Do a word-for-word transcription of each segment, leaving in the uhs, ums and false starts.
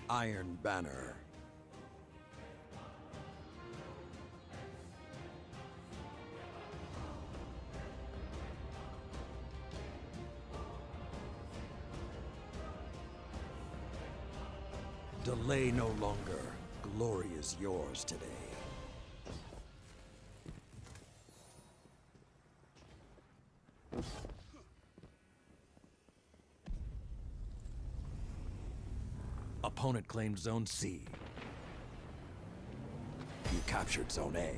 Iron Banner. Delay no longer. Glory is yours today. Opponent claimed Zone C. You captured Zone A.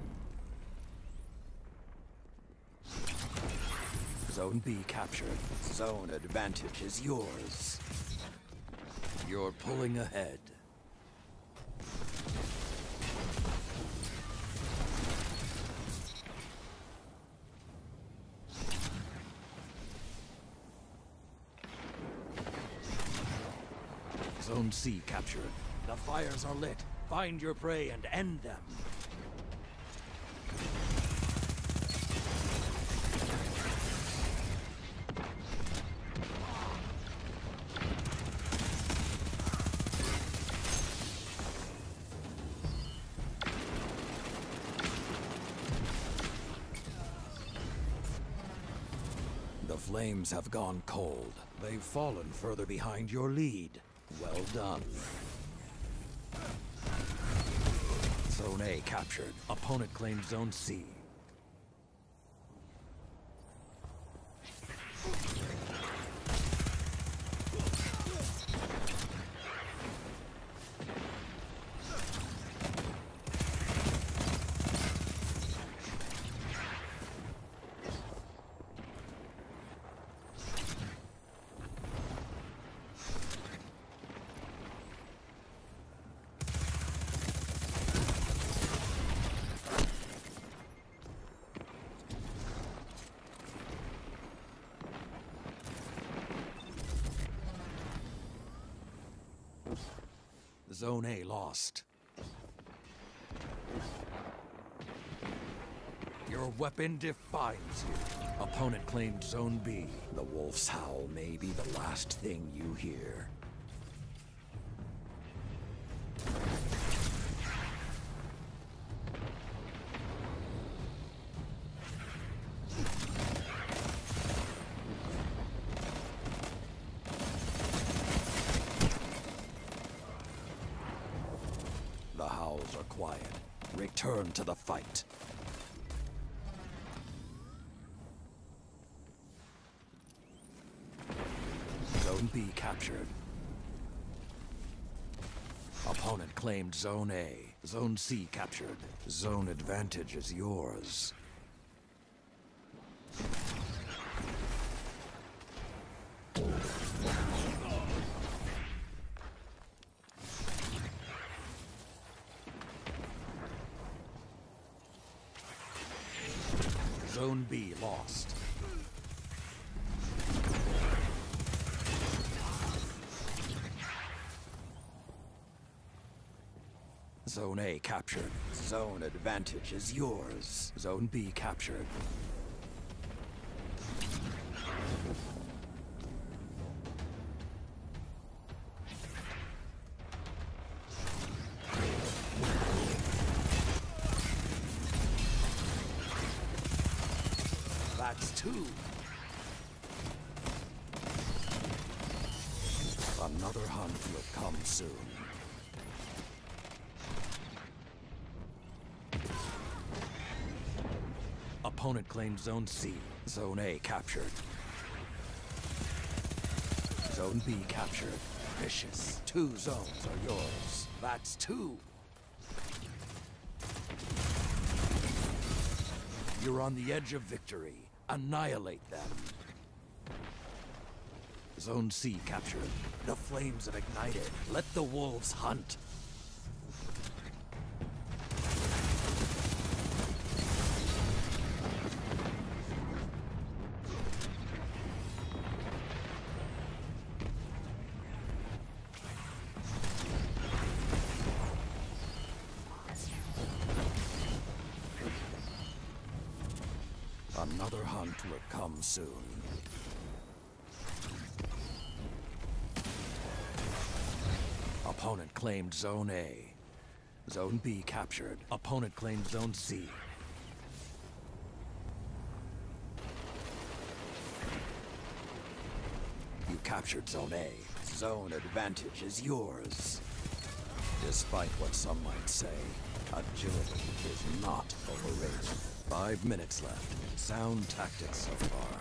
Zone B captured. Zone advantage is yours. You're pulling ahead. Zone C captured. The fires are lit. Find your prey and end them. The flames have gone cold. They've fallen further behind your lead. Well done. Zone A captured. Opponent claimed Zone C. Zone A lost. Your weapon defines you. Opponent claimed Zone B. The wolf's howl may be the last thing you hear. The howls are quiet. Return to the fight. Zone B captured. Opponent claimed Zone A. Zone C captured. Zone advantage is yours. Zone B lost. Zone A captured. Zone advantage is yours. Zone B captured. That's two. Another hunt will come soon. Opponent claimed Zone C. Zone A captured. Zone B captured. Vicious. Two zones are yours. That's two. You're on the edge of victory. Annihilate them. Zone C captured. The flames have ignited. Let the wolves hunt. Another hunt will come soon. Opponent claimed Zone A. Zone B captured. Opponent claimed Zone C. You captured Zone A. Zone advantage is yours. Despite what some might say, agility is not overrated. Five minutes left. Sound tactics so far.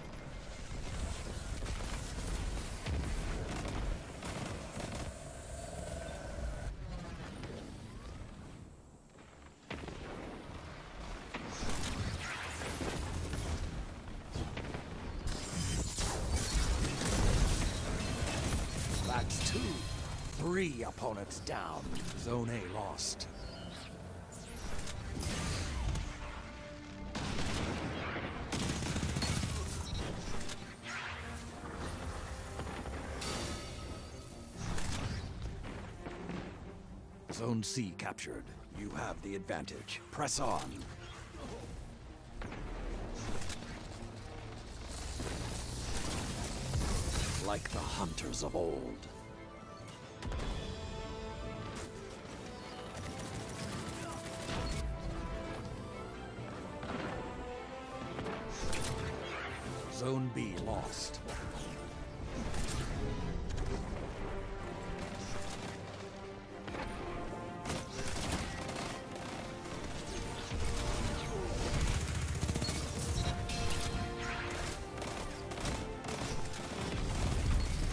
That's two. Three opponents down. Zone A lost. Zone C captured. You have the advantage. Press on. Like the hunters of old. Zone B lost.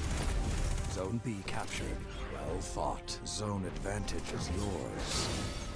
Zone B captured. Well fought. Zone advantage is yours.